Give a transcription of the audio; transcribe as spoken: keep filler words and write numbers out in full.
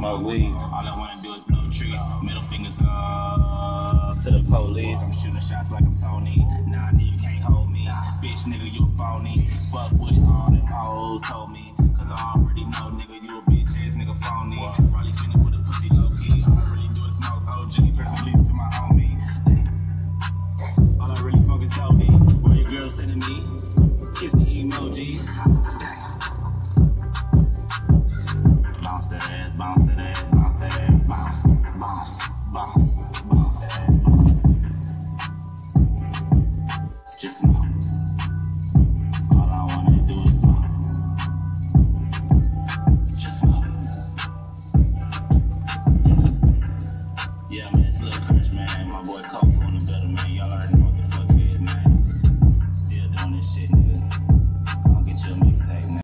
smoke weed. All I wanna do is blow trees. Middle fingers up To the police. I'm shooting shots like I'm Tony. Nah, nigga, you can't hold me. Bitch, nigga, you a phony. Fuck what all them hoes told me. Cause I already know, nigga, you a bitch ass nigga phony. Probably finna for the pussy low key. All I really do is smoke O G. Press release to my homie. All I really smoke is Dodie. Where your girl sending me? Kiss the emojis. Bounce that ass, bounce that ass, bounce that ass, bounce, bounce, bounce, bounce that ass, bounce. Just smoke.